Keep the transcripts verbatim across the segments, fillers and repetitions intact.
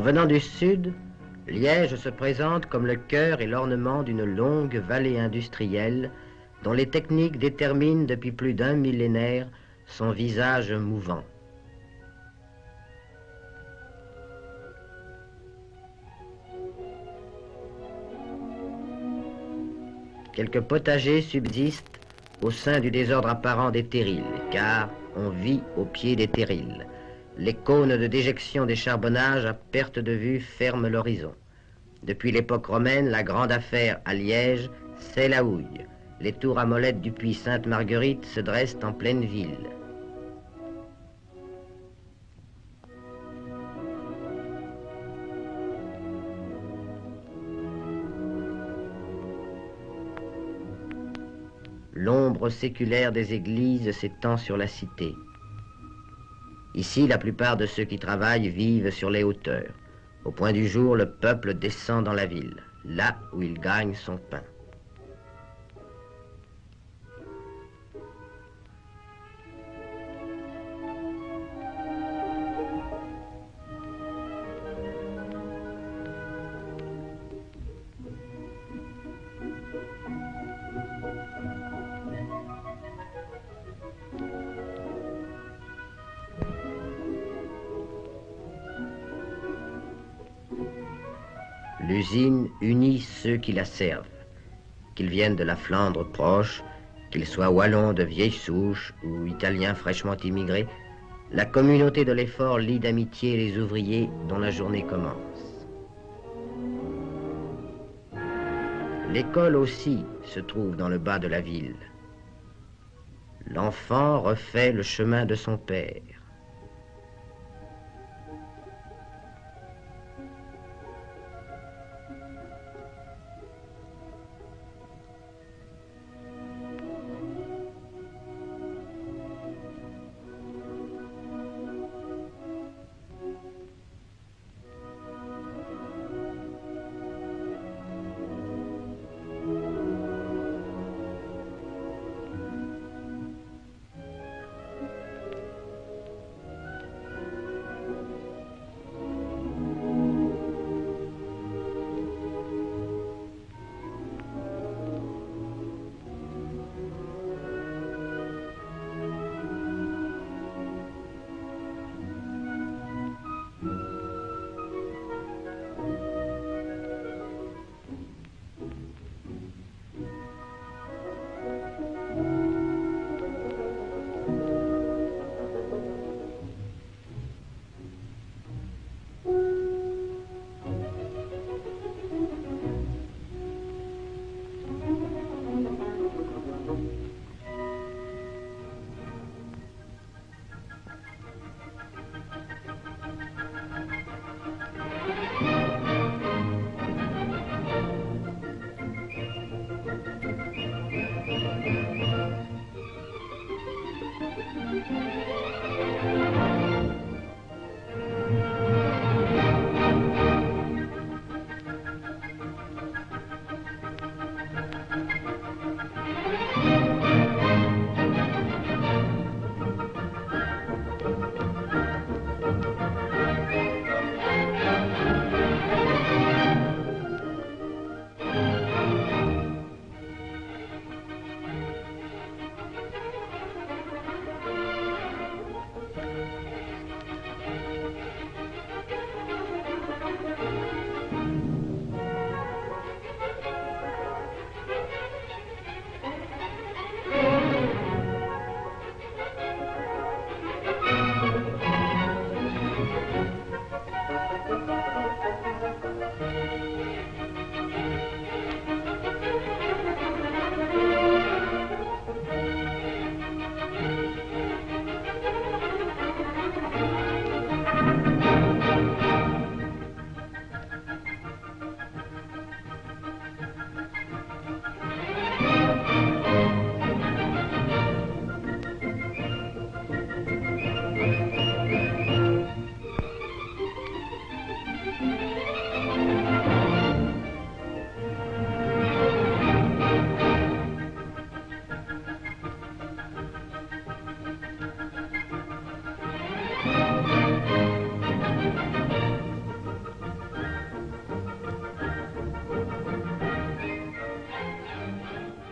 Venant du sud, Liège se présente comme le cœur et l'ornement d'une longue vallée industrielle dont les techniques déterminent depuis plus d'un millénaire son visage mouvant. Quelques potagers subsistent au sein du désordre apparent des terrils, car on vit au pied des terrils. Les cônes de déjection des charbonnages à perte de vue ferment l'horizon. Depuis l'époque romaine, la grande affaire à Liège, c'est la houille. Les tours à molettes du puits Sainte-Marguerite se dressent en pleine ville. L'ombre séculaire des églises s'étend sur la cité. Ici, la plupart de ceux qui travaillent vivent sur les hauteurs. Au point du jour, le peuple descend dans la ville, là où il gagne son pain. L'usine unit ceux qui la servent, qu'ils viennent de la Flandre proche, qu'ils soient wallons de vieille souche ou italiens fraîchement immigrés. La communauté de l'effort lie d'amitié les ouvriers dont la journée commence. L'école aussi se trouve dans le bas de la ville. L'enfant refait le chemin de son père.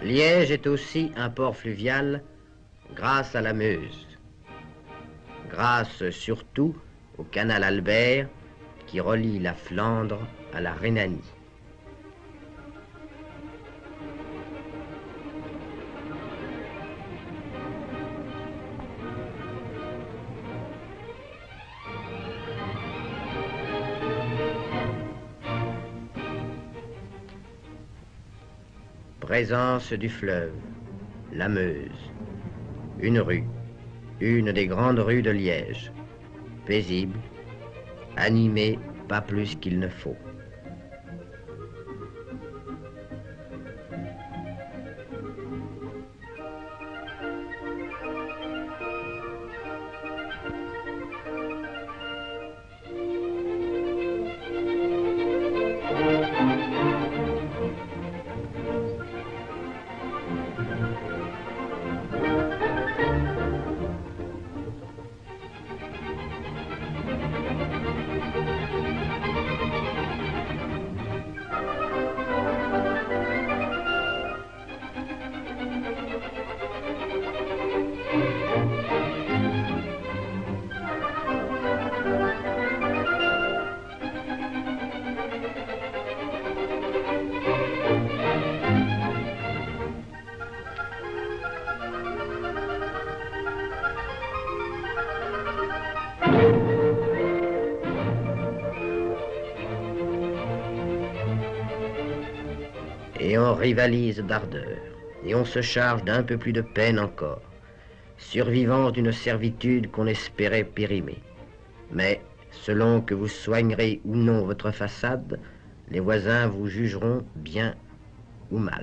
Liège est aussi un port fluvial grâce à la Meuse. Grâce surtout au canal Albert qui relie la Flandre à la Rhénanie. Présence du fleuve, la Meuse. Une rue, une des grandes rues de Liège. Paisible, animée, pas plus qu'il ne faut. Et on rivalise d'ardeur, et on se charge d'un peu plus de peine encore, survivant d'une servitude qu'on espérait périmer. Mais, selon que vous soignerez ou non votre façade, les voisins vous jugeront bien ou mal.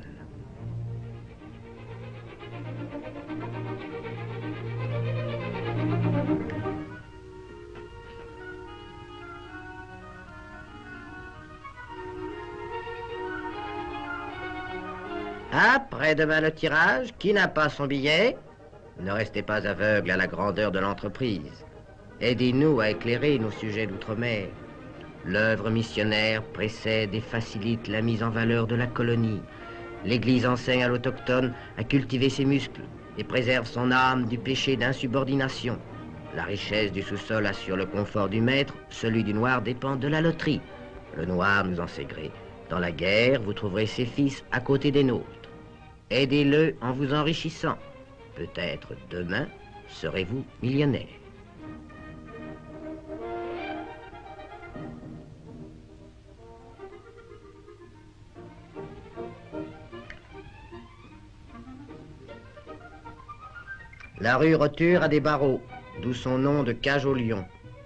Après-demain le tirage, qui n'a pas son billet? Ne restez pas aveugle à la grandeur de l'entreprise. Aidez-nous à éclairer nos sujets d'outre-mer. L'œuvre missionnaire précède et facilite la mise en valeur de la colonie. L'Église enseigne à l'autochtone à cultiver ses muscles et préserve son âme du péché d'insubordination. La richesse du sous-sol assure le confort du maître, celui du noir dépend de la loterie. Le noir nous en sait gré. Dans la guerre, vous trouverez ses fils à côté des nôtres. Aidez-le en vous enrichissant. Peut-être demain serez-vous millionnaire. La rue Roture a des barreaux, d'où son nom de cage au lion.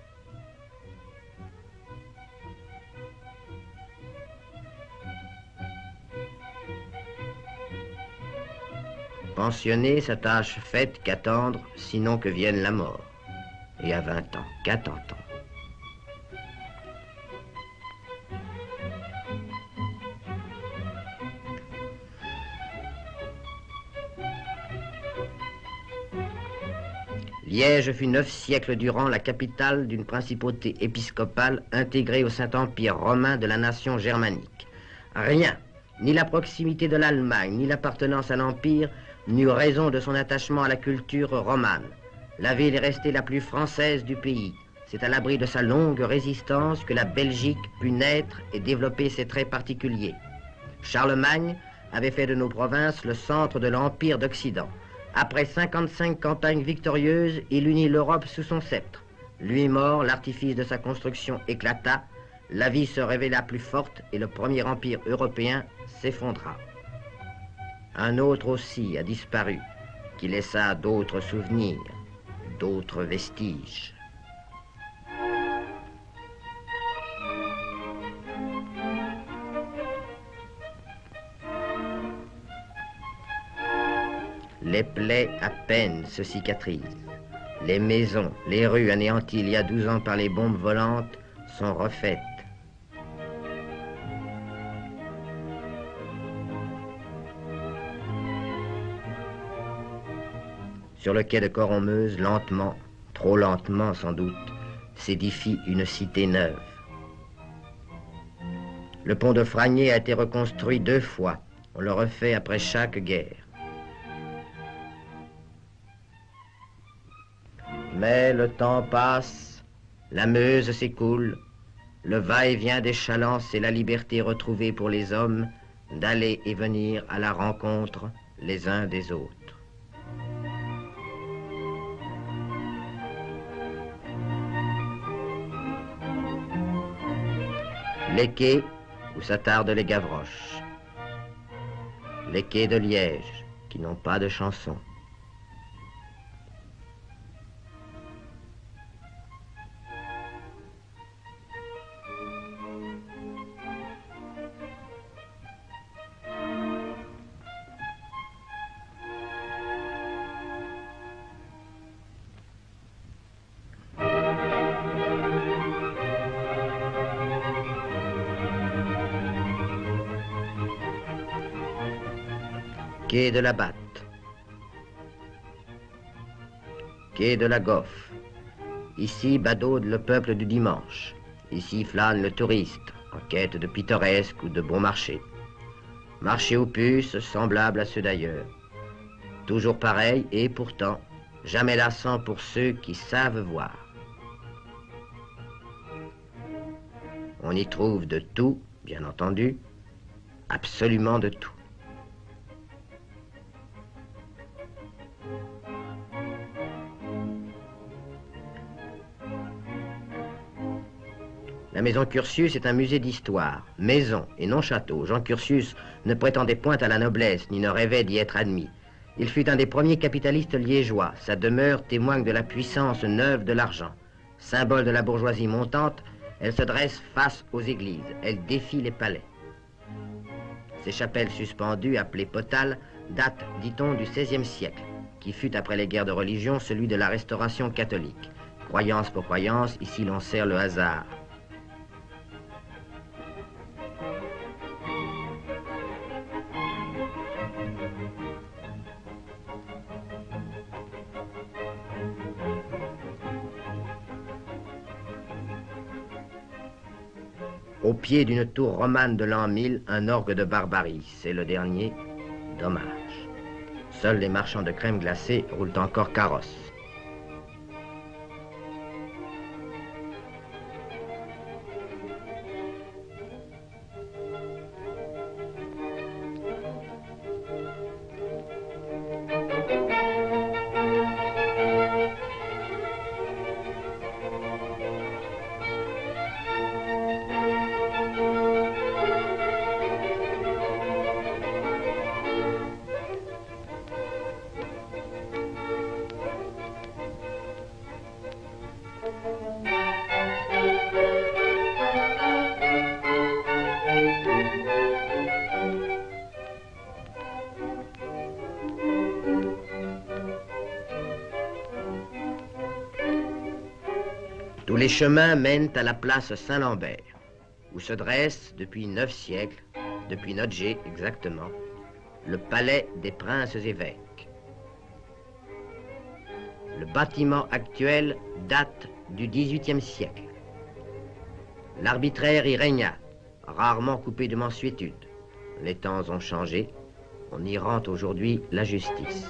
Pensionné, sa tâche faite qu'attendre, sinon que vienne la mort. Et à vingt ans, qu'attend-on? Liège fut neuf siècles durant la capitale d'une principauté épiscopale intégrée au Saint-Empire romain de la nation germanique. Rien, ni la proximité de l'Allemagne, ni l'appartenance à l'Empire, n'eut raison de son attachement à la culture romane. La ville est restée la plus française du pays. C'est à l'abri de sa longue résistance que la Belgique put naître et développer ses traits particuliers. Charlemagne avait fait de nos provinces le centre de l'Empire d'Occident. Après cinquante-cinq campagnes victorieuses, il unit l'Europe sous son sceptre. Lui mort, l'artifice de sa construction éclata, la vie se révéla plus forte et le premier empire européen s'effondra. Un autre aussi a disparu, qui laissa d'autres souvenirs, d'autres vestiges. Les plaies à peine se cicatrisent. Les maisons, les rues anéanties il y a douze ans par les bombes volantes sont refaites. Sur le quai de Corommeuse, lentement, trop lentement sans doute, s'édifie une cité neuve. Le pont de Fragné a été reconstruit deux fois, On le refait après chaque guerre. Mais le temps passe, la Meuse s'écoule, le va-et-vient des chalands et la liberté retrouvée pour les hommes d'aller et venir à la rencontre les uns des autres. Les quais où s'attardent les Gavroches. Les quais de Liège qui n'ont pas de chansons. Quai de la Batte. Quai de la Goffe. Ici badaude le peuple du dimanche. Ici flâne le touriste, en quête de pittoresque ou de bon marché. Marché aux puces, semblable à ceux d'ailleurs. Toujours pareil et pourtant jamais lassant pour ceux qui savent voir. On y trouve de tout, bien entendu, absolument de tout. La maison Curtius est un musée d'histoire, maison et non château. Jean Curtius ne prétendait point à la noblesse, ni ne rêvait d'y être admis. Il fut un des premiers capitalistes liégeois. Sa demeure témoigne de la puissance neuve de l'argent. Symbole de la bourgeoisie montante, elle se dresse face aux églises. Elle défie les palais. Ces chapelles suspendues, appelées potales, datent, dit-on, du seizième siècle, qui fut, après les guerres de religion, celui de la restauration catholique. Croyance pour croyance, ici l'on sert le hasard. Au pied d'une tour romane de l'an mille, un orgue de barbarie. C'est le dernier. Dommage. Seuls les marchands de crème glacée roulent encore carrosse. Tous les chemins mènent à la place Saint-Lambert, où se dresse, depuis neuf siècles, depuis Notger exactement, le palais des princes évêques. Le bâtiment actuel date du dix-huitième siècle. L'arbitraire y régna, rarement coupé de mansuétude. Les temps ont changé, on y rend aujourd'hui la justice.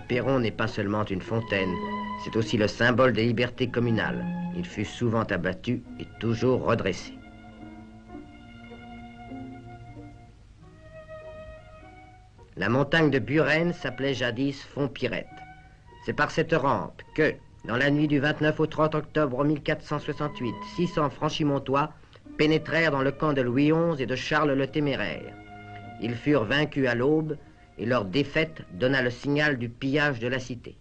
perron n'est pas seulement une fontaine, c'est aussi le symbole des libertés communales. Il fut souvent abattu et toujours redressé. La montagne de Buren s'appelait jadis Font-Pirette. C'est par cette rampe que, dans la nuit du vingt-neuf au trente octobre mille quatre cent soixante-huit, six cents franchimontois pénétrèrent dans le camp de Louis onze et de Charles le Téméraire. Ils furent vaincus à l'aube et leur défaite donna le signal du pillage de la cité.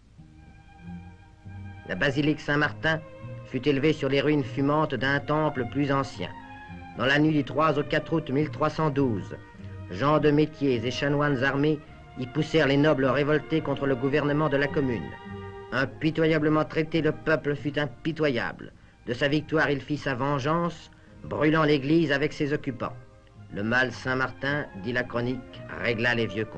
La basilique Saint-Martin fut élevée sur les ruines fumantes d'un temple plus ancien. Dans la nuit du trois au quatre août mille trois cent douze, gens de métiers et chanoines armés y poussèrent les nobles révoltés contre le gouvernement de la commune. Impitoyablement traité, le peuple fut impitoyable. De sa victoire, il fit sa vengeance, brûlant l'église avec ses occupants. Le mâle Saint-Martin, dit la chronique, régla les vieux comptes.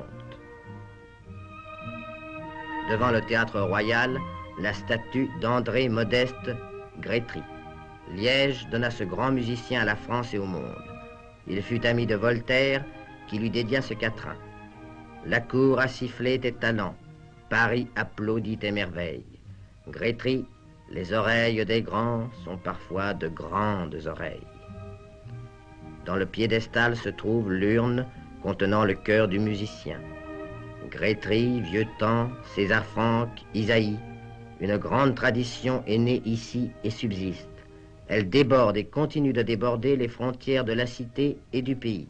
Devant le théâtre royal, la statue d'André Modeste Grétry. Liège donna ce grand musicien à la France et au monde. Il fut ami de Voltaire, qui lui dédia ce quatrain. La cour a sifflé tes talents, Paris applaudit tes merveilles. Grétry, les oreilles des grands sont parfois de grandes oreilles. Dans le piédestal se trouve l'urne contenant le cœur du musicien. Grétry, vieux temps, César Franck, Isaïe, une grande tradition est née ici et subsiste. Elle déborde et continue de déborder les frontières de la cité et du pays.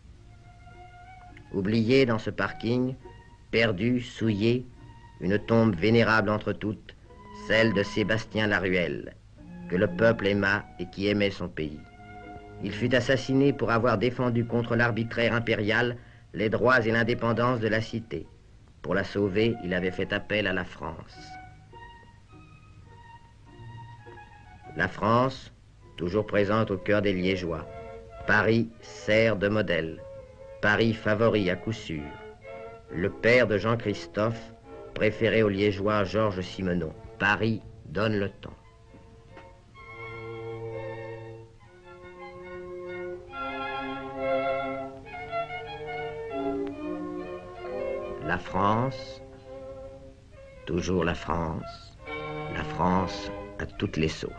Oubliée dans ce parking, perdue, souillée, une tombe vénérable entre toutes, celle de Sébastien Laruelle, que le peuple aima et qui aimait son pays. Il fut assassiné pour avoir défendu contre l'arbitraire impérial les droits et l'indépendance de la cité. Pour la sauver, il avait fait appel à la France. La France, toujours présente au cœur des Liégeois. Paris sert de modèle. Paris favori à coup sûr. Le père de Jean-Christophe, préféré aux Liégeois Georges Simenon. Paris donne le temps. La France, toujours la France, la France à toutes les sauces.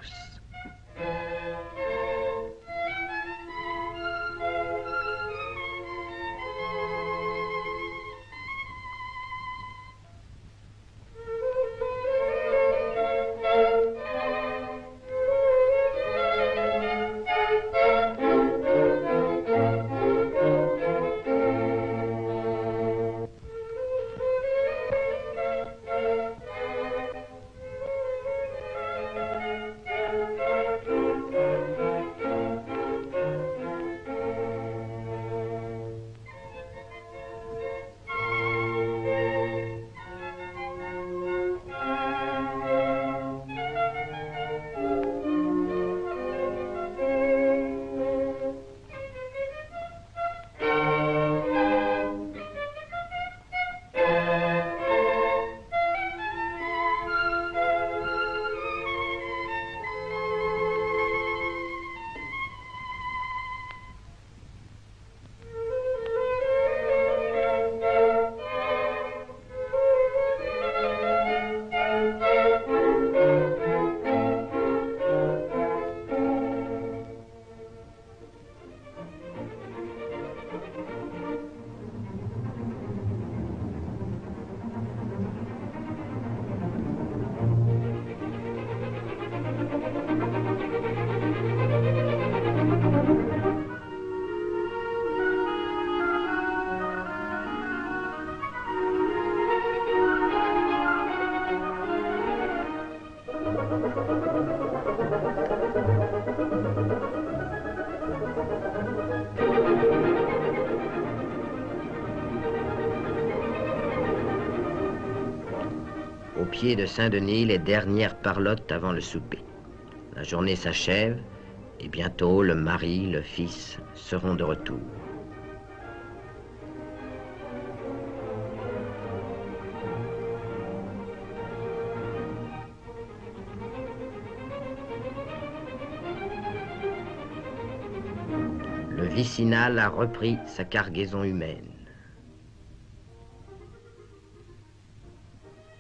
Au pied de Saint-Denis, les dernières parlottes avant le souper. La journée s'achève et bientôt le mari, le fils seront de retour. Le vicinal a repris sa cargaison humaine.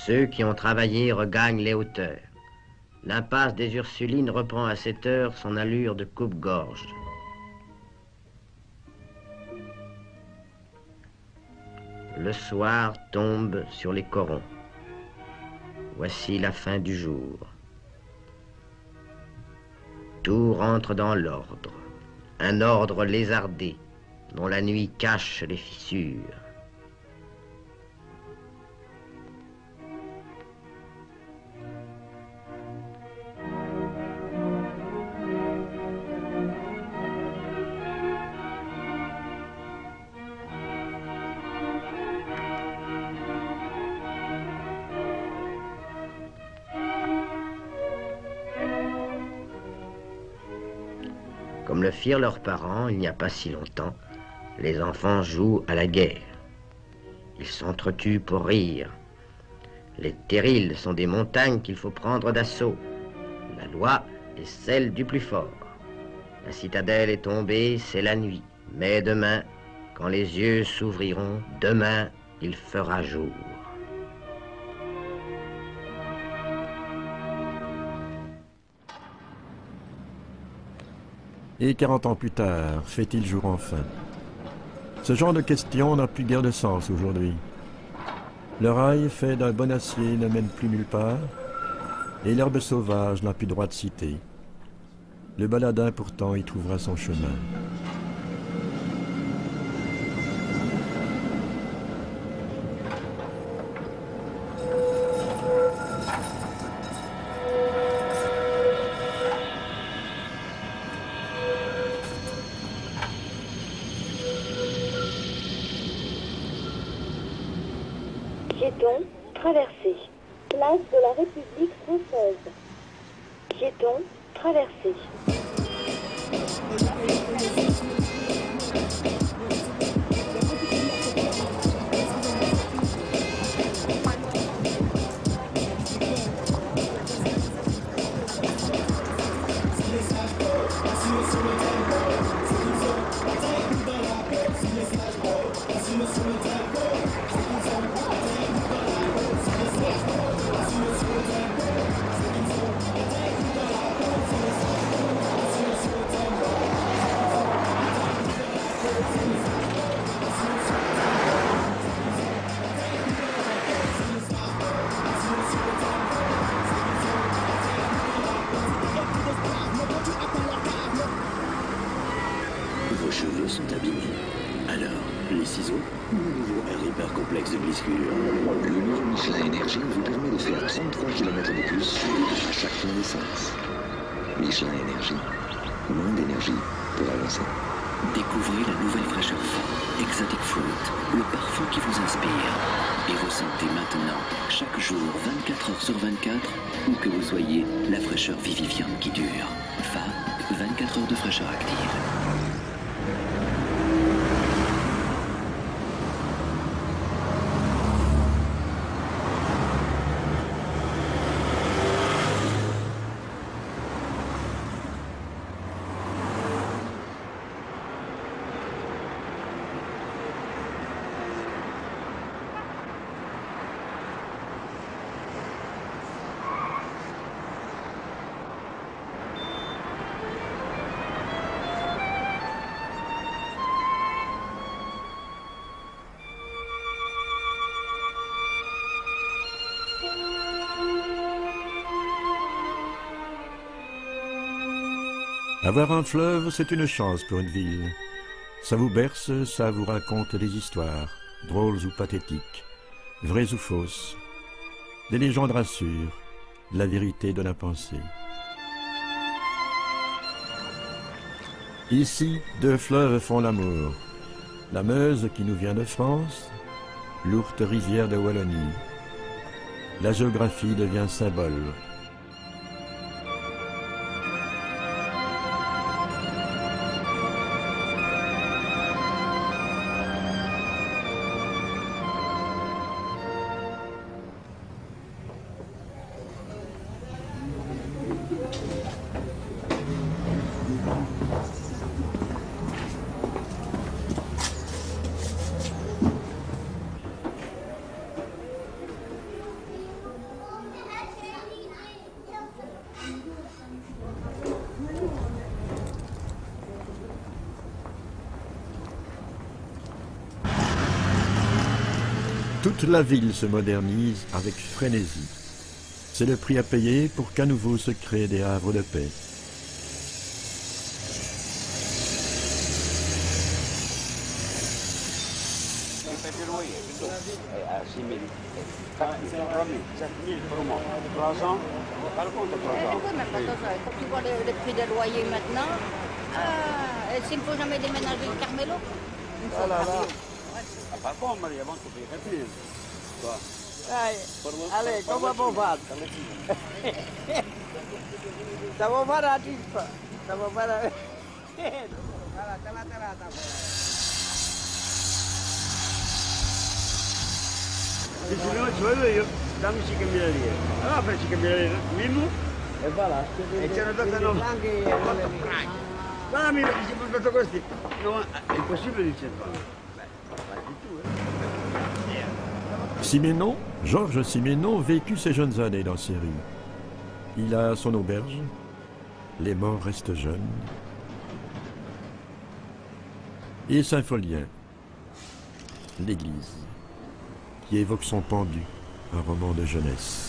Ceux qui ont travaillé regagnent les hauteurs. L'impasse des Ursulines reprend à cette heure son allure de coupe-gorge. Le soir tombe sur les corons. Voici la fin du jour. Tout rentre dans l'ordre, un ordre lézardé, dont la nuit cache les fissures. Comme le firent leurs parents il n'y a pas si longtemps, les enfants jouent à la guerre. Ils s'entretuent pour rire. Les terrils sont des montagnes qu'il faut prendre d'assaut. La loi est celle du plus fort. La citadelle est tombée, c'est la nuit. Mais demain, quand les yeux s'ouvriront, demain, il fera jour. Et quarante ans plus tard, fait-il jour enfin? Ce genre de question n'a plus guère de sens aujourd'hui. Le rail fait d'un bon acier ne mène plus nulle part, et l'herbe sauvage n'a plus droit de citer. Le baladin pourtant y trouvera son chemin. Piétons, traversée. Place de la République française. Piétons, traversée. Vos cheveux sont abîmés. Alors, les ciseaux ou le nouveau air hyper complexe de Bliscure? Le nouveau Michelin Énergie vous permet de faire trente-trois kilomètres de plus à chaque plein d'essence. Michelin Énergie. Moins d'énergie pour avancer. Découvrez la nouvelle fraîcheur Fa, Exotic Fruit, le parfum qui vous inspire. Et ressentez maintenant, chaque jour, vingt-quatre heures sur vingt-quatre, où que vous soyez, la fraîcheur vivifiante qui dure. Fa, vingt-quatre heures de fraîcheur active. Avoir un fleuve, c'est une chance pour une ville. Ça vous berce, ça vous raconte des histoires, drôles ou pathétiques, vraies ou fausses. Des légendes rassurent, la vérité donne à penser. Ici, deux fleuves font l'amour. La Meuse qui nous vient de France, l'ourte rivière de Wallonie. La géographie devient symbole. Toute la ville se modernise avec frénésie. C'est le prix à payer pour qu'à nouveau se créent des havres de paix. Quand tu vois le, le prix des loyers maintenant, ah, s'il ne faut jamais déménager le Carmelo, il faut Voilà, là. Ouais. Fa come avant tu fai capire. Dai, allez, come abbiamo fatto? Stavo fare la cippa, stavo fare... Allora, te la terata. Se ci non ci io, dammi cinque mila lire. Allora per cinque mila lire, Mimmo? E va là. E c'era dato no. Guarda Mimmo, ci sono fatto questi. No, è impossibile di cercare. Siménon, Georges Siménon, vécut ses jeunes années dans ces rues. Il a son auberge, les morts restent jeunes. Et Saint-Folien, l'église, qui évoque son pendu, un roman de jeunesse.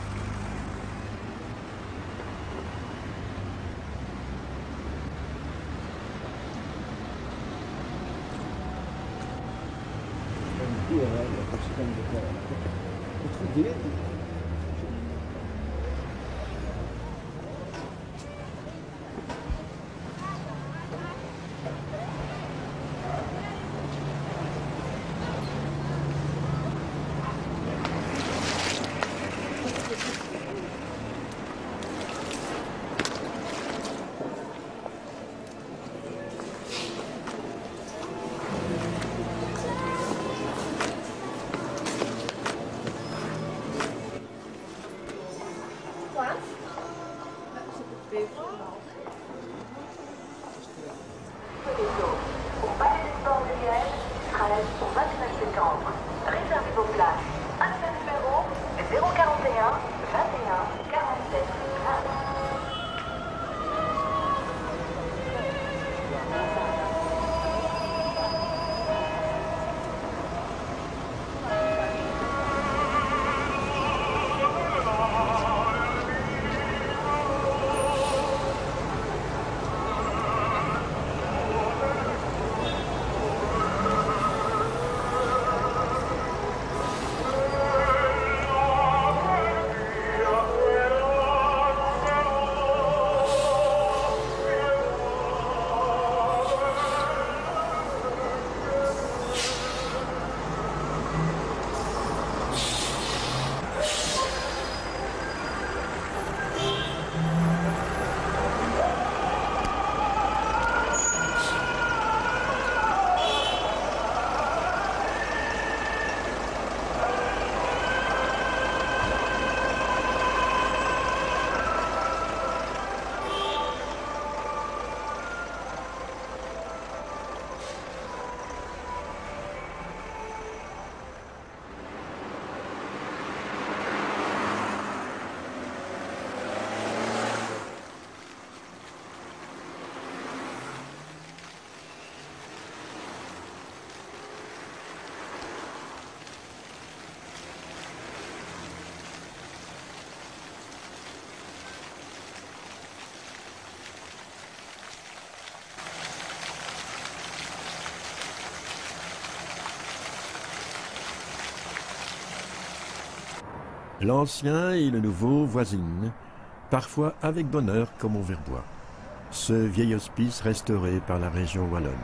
L'ancien et le nouveau voisinent, parfois avec bonheur comme au Verbois. Ce vieil hospice restauré par la région wallonne.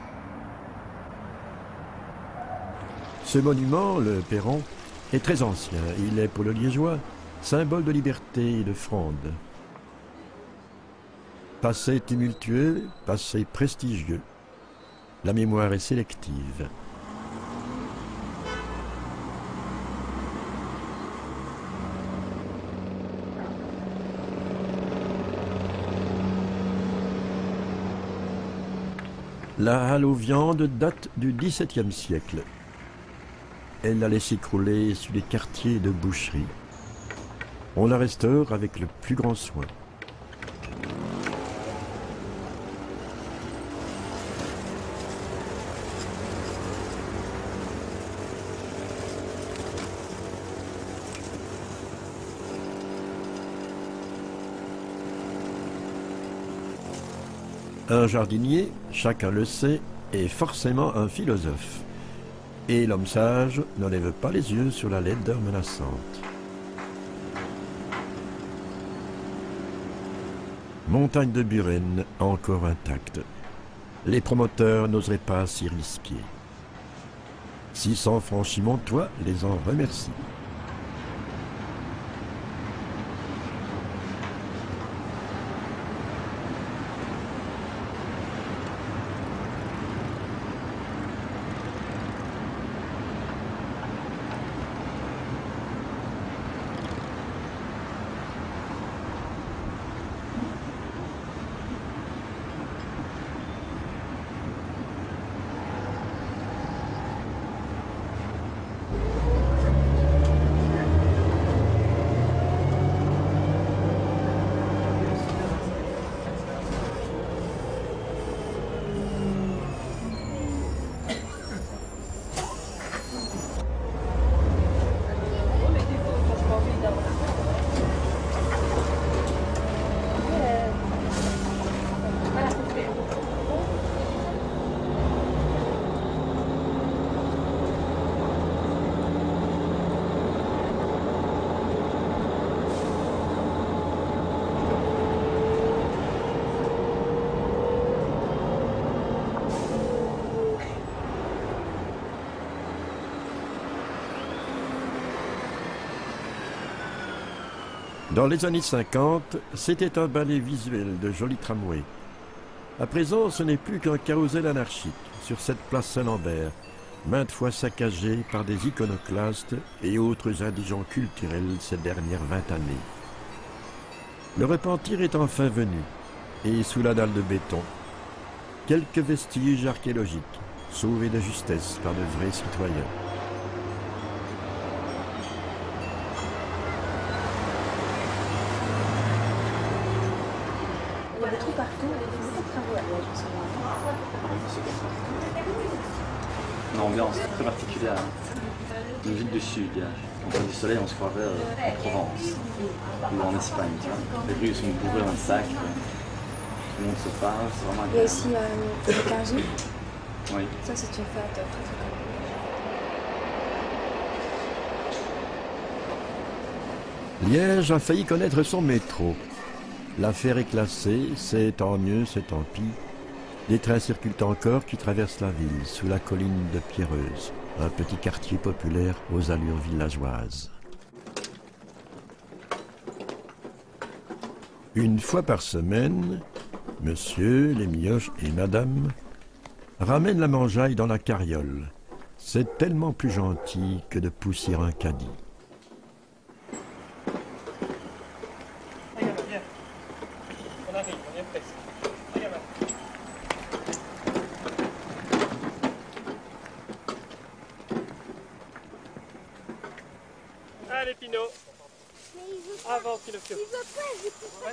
Ce monument, le perron, est très ancien. Il est pour le Liégeois symbole de liberté et de fronde. Passé tumultueux, passé prestigieux, la mémoire est sélective. La halle aux viandes date du dix-septième siècle. Elle allait s'écrouler sur les quartiers de boucherie. On la restaure avec le plus grand soin. Un jardinier, chacun le sait, est forcément un philosophe. Et l'homme sage ne lève pas les yeux sur la laideur menaçante. Montagne de Buren, encore intacte. Les promoteurs n'oseraient pas s'y risquer. six cents franchis Montois les en remercient. Dans les années cinquante, c'était un ballet visuel de jolis tramways. À présent, ce n'est plus qu'un carrousel anarchique sur cette place Saint-Lambert, maintes fois saccagée par des iconoclastes et autres indigents culturels ces dernières vingt années. Le repentir est enfin venu, et sous la dalle de béton, quelques vestiges archéologiques, sauvés de justesse par de vrais citoyens. Il y a des trous partout, il y a beaucoup de travaux à Liège en ce moment. Une ambiance très particulière. Une ville du sud, quand on a du soleil, on se croirait euh, en Provence ou en Espagne. Tu vois. Les rues sont bourrées en sac, tout le monde se parle, c'est vraiment Il y a agréable. aussi euh, le quinze. Oui. Ça, c'est une fête très très connue. Liège a failli connaître son métro. L'affaire est classée, c'est tant mieux, c'est tant pis. Des trains circulent encore qui traversent la ville, sous la colline de Pierreuse, un petit quartier populaire aux allures villageoises. Une fois par semaine, monsieur, les mioches et madame ramènent la mangeaille dans la carriole. C'est tellement plus gentil que de pousser un caddie. Allez Pinot, avant Pinocchio. Ouais.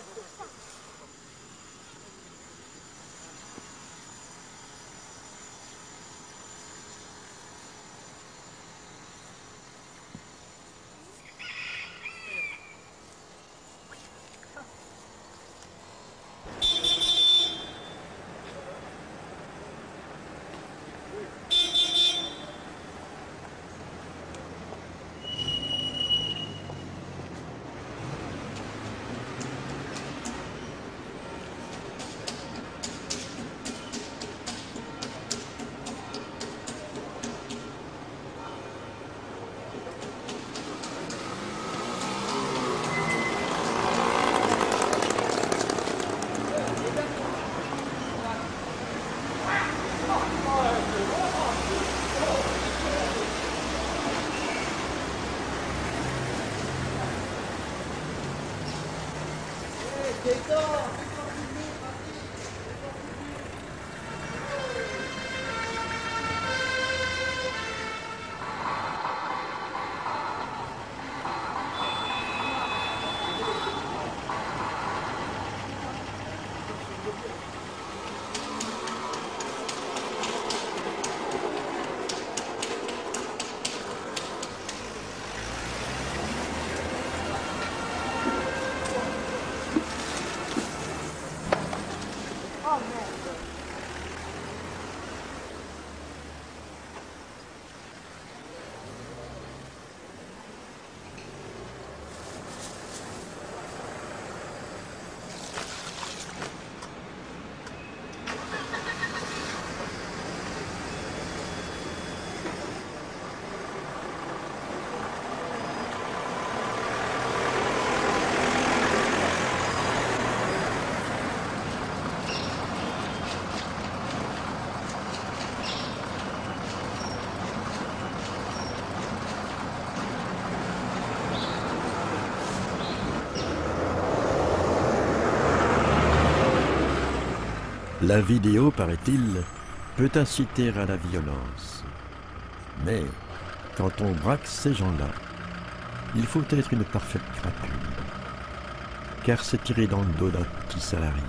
La vidéo, paraît-il, peut inciter à la violence. Mais quand on braque ces gens-là, il faut être une parfaite crapule, car c'est tirer dans le dos d'un petit salarié.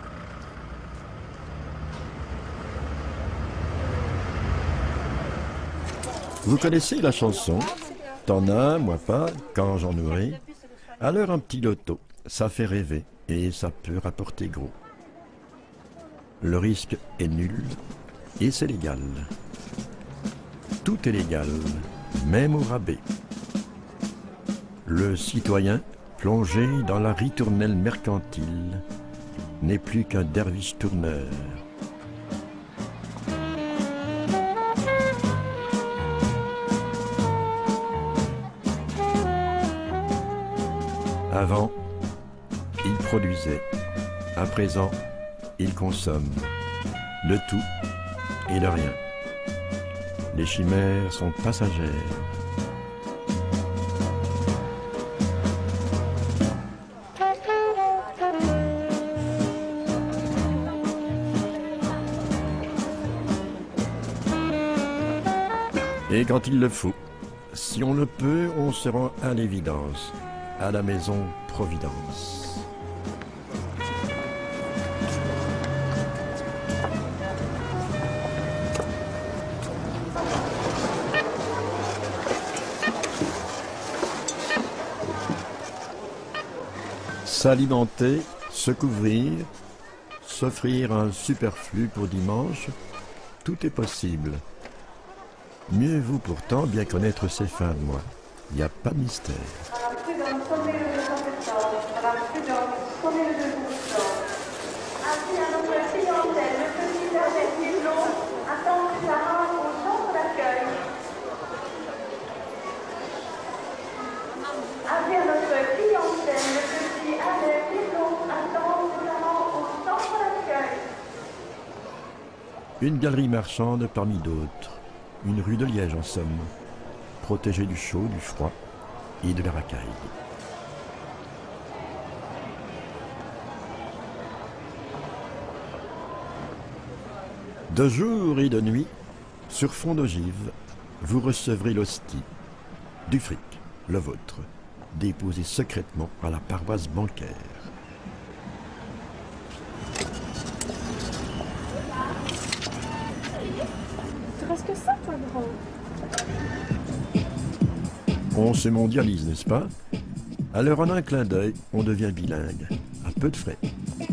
Vous connaissez la chanson « T'en as, moi pas, quand j'en aurai ». Alors un petit loto, ça fait rêver et ça peut rapporter gros. Le risque est nul et c'est légal. Tout est légal, même au rabais. Le citoyen, plongé dans la ritournelle mercantile, n'est plus qu'un derviche tourneur. Avant, il produisait. À présent, il consomme. De tout et de rien. Les chimères sont passagères. Et quand il le faut, si on le peut, on se rend à l'évidence, à la maison Providence. S'alimenter, se couvrir, s'offrir un superflu pour dimanche, tout est possible. Mieux vaut pourtant bien connaître ses fins de mois. Il n'y a pas de mystère. Une galerie marchande parmi d'autres. Une rue de Liège en somme, protégée du chaud, du froid et de la racaille. De jour et de nuit, sur fond d'ogive, vous recevrez l'hostie, du fric, le vôtre, déposé secrètement à la paroisse bancaire. Que ça, toi, grand. On se mondialise, n'est-ce pas? Alors en un clin d'œil, on devient bilingue, à peu de frais.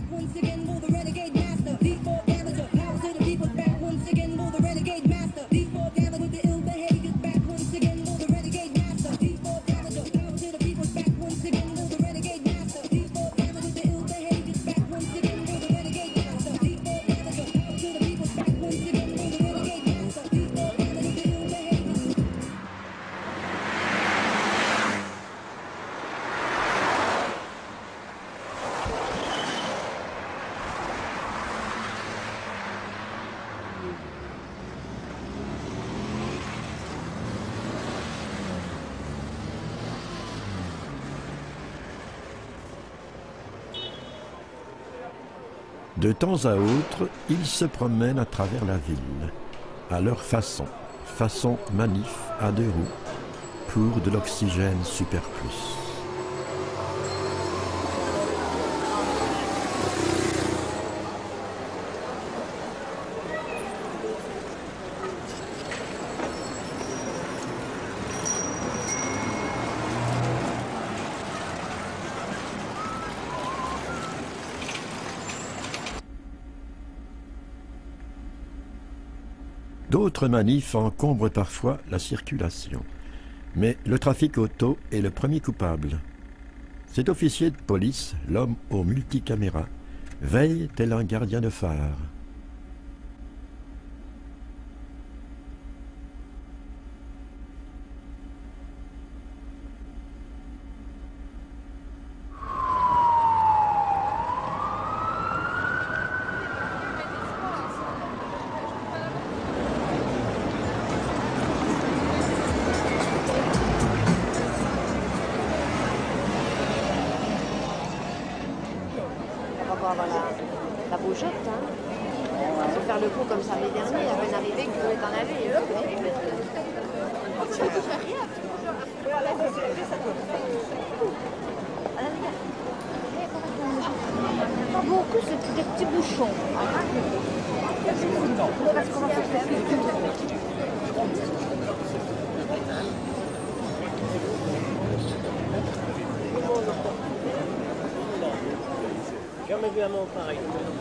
De temps à autre, ils se promènent à travers la ville, à leur façon, façon manif à deux roues, pour de l'oxygène superflu. D'autres manifs encombrent parfois la circulation. Mais le trafic auto est le premier coupable. Cet officier de police, l'homme aux multicaméras, veille tel un gardien de phare. On va voir la, la bougeotte, hein. faut faire le pont comme samedi dernier, à peine arrivé que vous pouvez t'en aller. Pas beaucoup, c'est des petits bouchons. Parce qu'on va faire Jamais vu un monde pareil.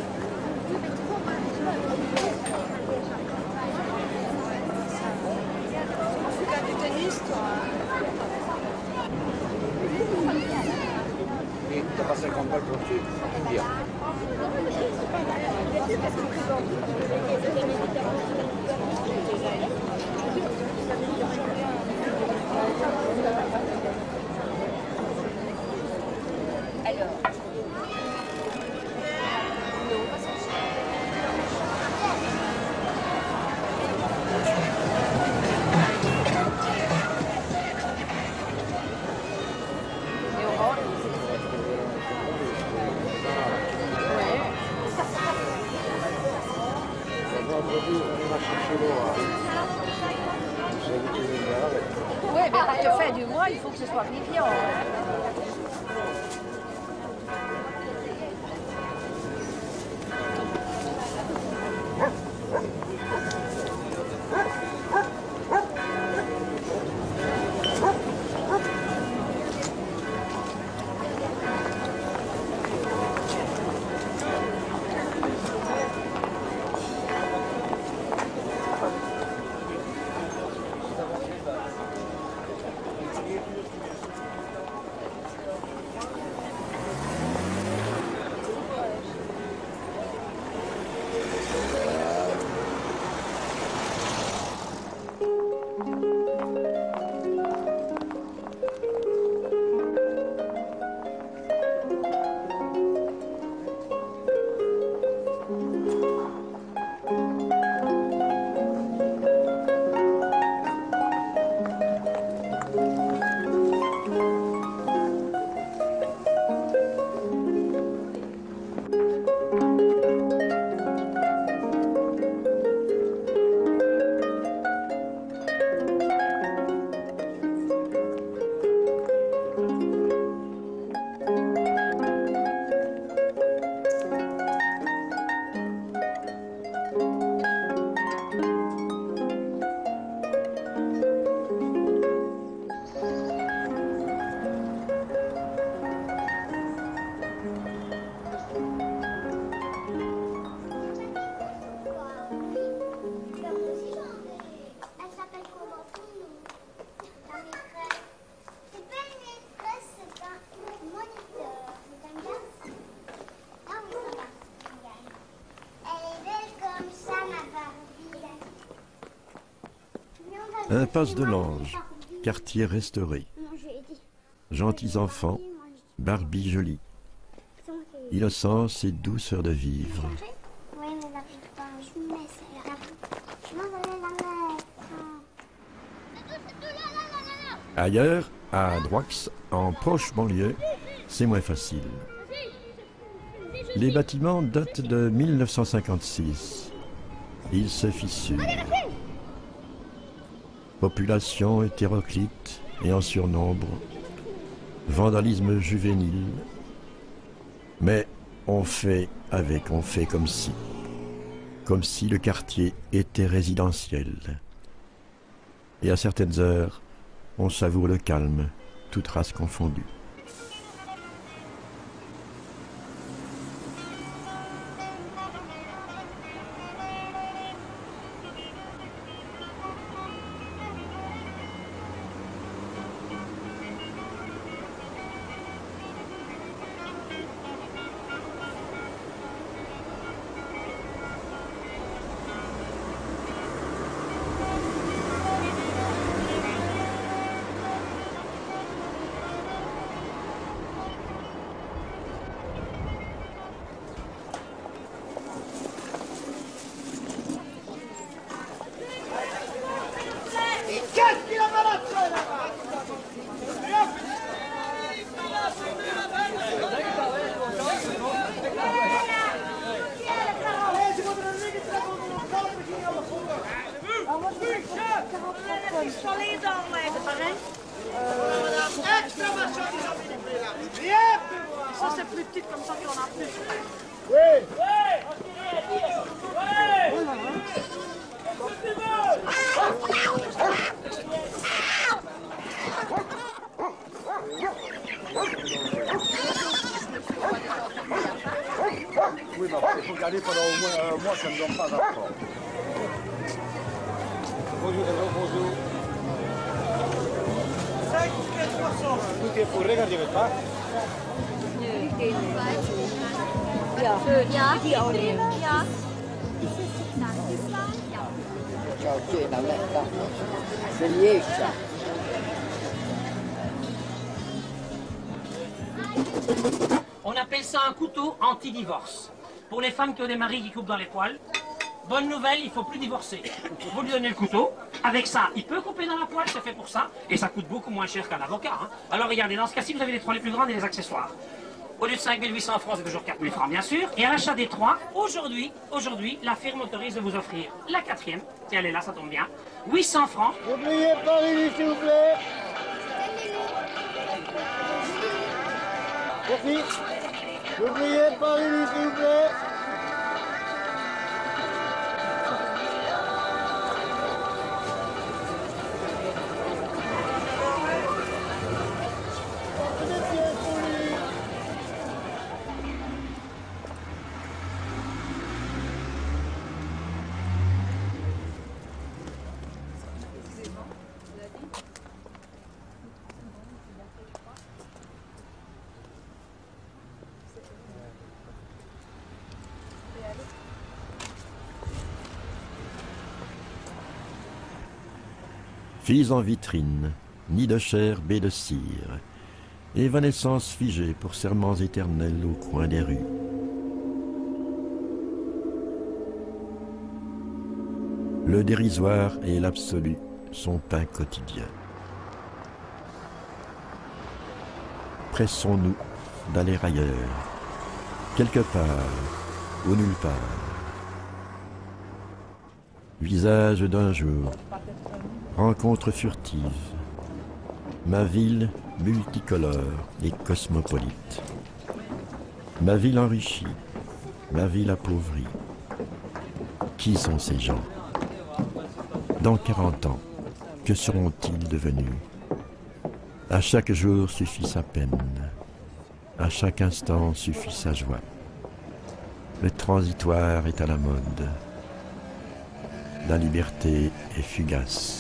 Tu fais du tennis, toi? Et t'as pas cinquante balles pour le truc? Bien. Alors. Oui, mais quand tu fais du mois, il faut que ce soit vivant. Impasse de l'Ange, quartier restauré. Gentils enfants, Barbie jolie. Innocence et douceur de vivre. Ailleurs, à Droix, en proche banlieue, c'est moins facile. Les bâtiments datent de mille neuf cent cinquante-six. Ils se fissurent. Population hétéroclite et en surnombre. Vandalisme juvénile. Mais on fait avec, on fait comme si. Comme si le quartier était résidentiel. Et à certaines heures, on savoure le calme, toute race confondue. c'est plus petit, comme ça, qu'il y en a plus. Oui. Oui, mais il faut garder pendant au moins un mois, ça ne donne pas d'enfant. Bonjour, bonjour. cinq, trois cents. Tout est pour regarder votre part. Ja. Ja. Ja. Ciao, tieni, aspetta. Se riesce. On appelle ça un couteau anti-divorce. Pour les femmes qui ont des maris qui coupent dans les poils, bonne nouvelle, il ne faut plus divorcer. Vous lui donnez le couteau, avec ça, il peut couper dans la poêle, c'est fait pour ça, et ça coûte beaucoup moins cher qu'un avocat. Hein. Alors regardez, dans ce cas-ci, vous avez les trois les plus grandes et les accessoires. Au lieu de cinq mille huit cents francs, c'est toujours quatre mille francs, bien sûr. Et à l'achat des trois, aujourd'hui, aujourd'hui, la firme autorise de vous offrir la quatrième, si elle est là, ça tombe bien, huit cents francs. N'oubliez pas, Lily, s'il vous plaît. Sophie, n'oubliez pas, Lily, s'il vous plaît. Fils en vitrine, nid de chair, baie de cire, évanescence figée pour serments éternels au coin des rues. Le dérisoire et l'absolu sont pain quotidien. Pressons-nous d'aller ailleurs, quelque part ou nulle part. Visage d'un jour, rencontre furtive, ma ville multicolore et cosmopolite, ma ville enrichie, ma ville appauvrie. Qui sont ces gens? Dans quarante ans, que seront-ils devenus? À chaque jour suffit sa peine, à chaque instant suffit sa joie. Le transitoire est à la mode, la liberté est fugace.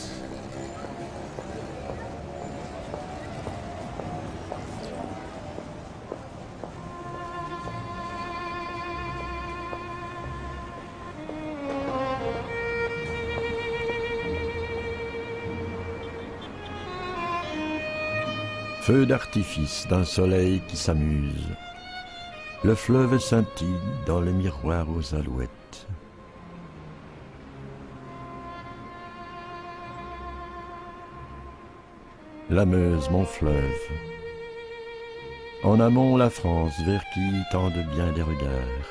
Feu d'artifice d'un soleil qui s'amuse, le fleuve scintille dans le miroir aux alouettes. La Meuse, mon fleuve. En amont, la France, vers qui tendent bien des regards.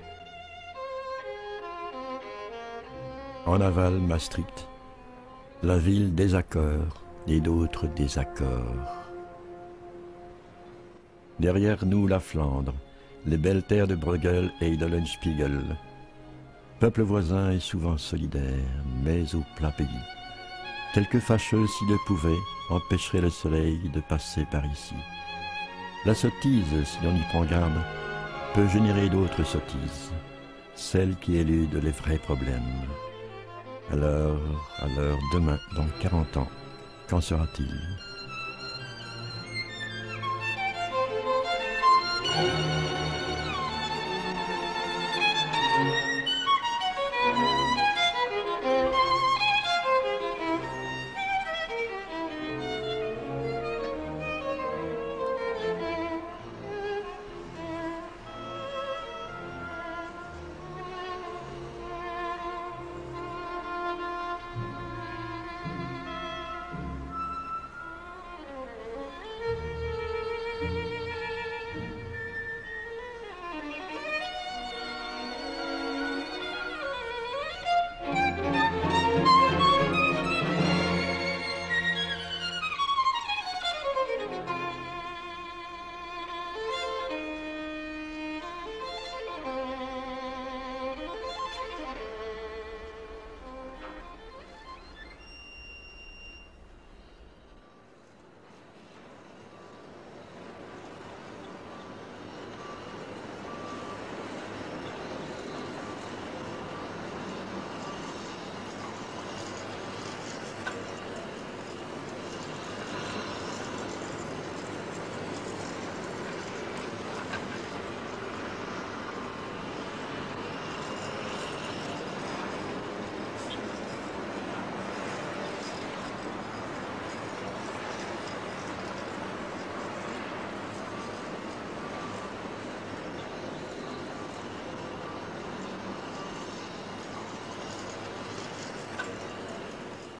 En aval, Maastricht, la ville des accords et d'autres désaccords. Derrière nous, la Flandre, les belles terres de Bruegel et de Leuenspiegel. Peuple voisin et souvent solidaire, mais au plein pays. Quelques fâcheux, s'ils le pouvaient, empêcheraient le soleil de passer par ici. La sottise, si l'on y prend garde, peut générer d'autres sottises, celles qui éludent les vrais problèmes. Alors, alors, demain, dans quarante ans, qu'en sera-t-il ?